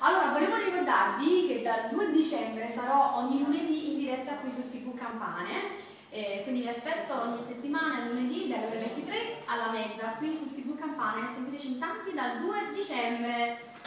Allora, volevo ricordarvi che dal 2 dicembre sarò ogni lunedì in diretta qui su TV Campane, quindi vi aspetto ogni settimana lunedì dalle ore 23 alla mezza qui su TV Campane, seguiteci in tanti dal 2 dicembre.